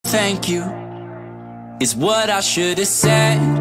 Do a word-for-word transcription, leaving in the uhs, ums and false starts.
thank you is what I should have said.